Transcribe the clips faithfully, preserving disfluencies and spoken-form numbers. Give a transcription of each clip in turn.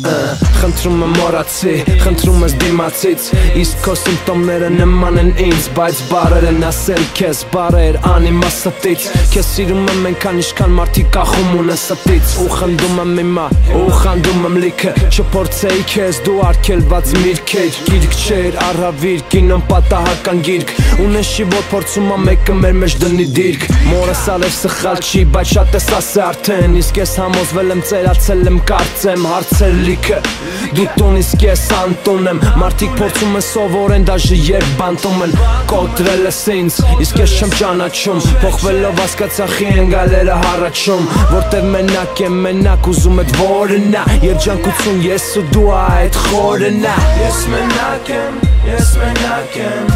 Խնդրում եմ մոռացի, խնդրում ես դիմացից Իսկ քո սիմպտոմները նման են ինձ Բայց բարեր են ասել քեզ, բարեր անիմասատից Քեզ սիրում եմ ենքան իշքան մարդիկ կախում ունեն ստից Ու խնդում եմ իմա, ու խանդում եմ լիքը Չփորձեի քեզ դու արգելված միրք էր Գիրք չէր առավիր, կինոն պատահական գիրք Ունեշի որ փորձում եմ մեկը մեր մեջ դնի դիրք Մորս արև սխալ չի, բայց շատ ես ասե արդեն Իսկ ես համոզվել եմ ծերացել եմ կարծեմ հարցեր լիքը Դու տուն իսկ ես անտուն եմ Մարդիկ փորձում են սովորեն դաժե երբ բանտում են Կոտրել ես ինձ, իսկ ես չեմ ճանաչում Փոխվելով հասկացա խի են գալերը հառաչում Որտև մենակ եմ մենակ ուզում էդ որնա Երջանկություն ես ու դու այդ խորնա Ես մենակ եմ, ես մենակ եմ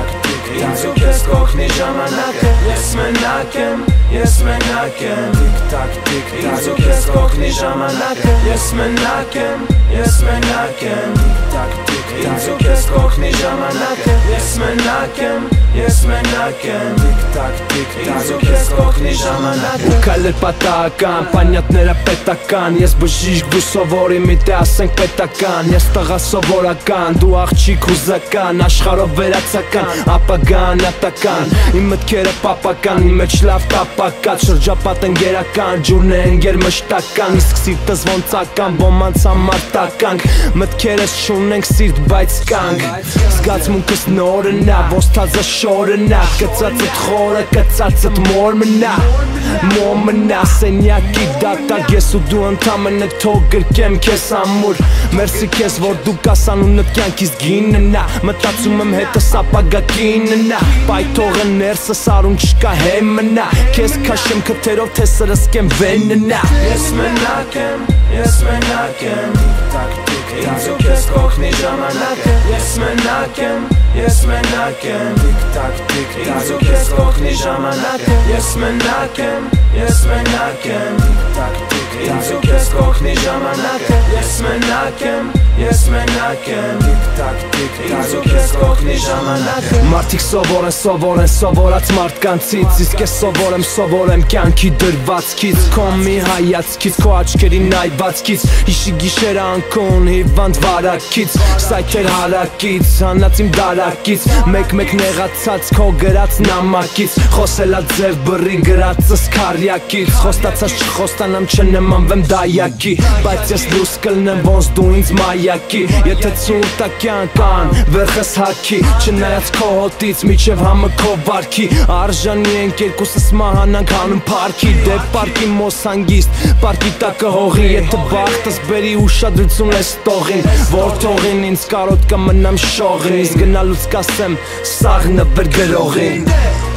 Ինձ ու քեզ կողքնի ժամանակը Ես մենակ եմ, ես մենակ եմ Ինձ ու քեզ կողքնի ժամանակը Ես մենակ եմ, ես մենակ եմ Ինձ ու քեզ կողքնի ժամանակը Ես մենակ եմ, ես մենակ եմ Ինձ ու քեզ կողքնի ժամանակը Ու քայլել պատահական, պանյատները պետական Ես բժիշկ, դու սովորի միտե ասենք պետական Ես տղա սովորական, դու աղջիկ հուզական Աշխարհով վերացական, ապագան ատական Իմ մտքերը պապական, իմ մեջ լավ տապակած Շրջապատ են գերական, ջուրն են գերմշտական Իսկ սիրտս ոնց ական, ոմանց համար տականք Մտքերս չունենք սիրտ, բայց կանք Զգացմունքս նորնա, ոստազը շորնա Կծածըտ խորը, կծածըտ մոր մնա Մոր մնա, սենյակի դատակ Ես ու դու ընդամենը թող գրկեմ քեզ ամուր Մերսի քեզ, որ դու կասանունըտ կյանքիս գիննա Մտածում եմ հետս ապագա կիննա Պայթողը ներսս արում չկա հեմնա Քեզ քաշեմ քթերով, թե սրսկեմ վեննա Ես մենակ եմ, ես մենակ եմ Ինձ ու քեզ կողքնի ժամանակը Ես մենակ եմ, ես մենակ եմ Ինձ ու քեզ կողքնի ժամանակը Ես մենակ եմ, ես մենակ եմ Ինձ ու քեզ կողքնի ժամանակը Ես մենակ եմ, ես մենակ եմ Ինձ ու քեզ կողքնի ժամանակը Մարդիկ սովոր են, սովոր են, սովորած մարդկանցից Իսկ ես սովոր եմ, սովոր եմ կյանքի դրվածքից Քո մի հայացքից, քո աչքերի նայվածքից Հիշի գիշերը անկուն, հիվանդ վարակից Սայթեր հարակից, հանած իմ դարակից Մեկ-մեկ նեղացած քո գրած նամակից Խոսելա ձև բռի գրածս քարյակից Խոստացած չխոստանամ չնմանվեմ դայակի Բայց ես լույս կլնեմ ոնց դու ինձ մայակի Եթե ցուրտ կյանքան վերխս հակի Չնայած քո հոտից միջև համը քո վարքի Արժանի ենք երկուսս մահանանք հանուն պարքի Դե պարկի մոս հանգիստ, պարկի տակը հողի Եթե բախտս բերի ուշադրություն ես տողին Որ թողին ինձ կարոտ կմնամ շողին Իսկ գնալուց կասեմ սաղ նվեր գրողին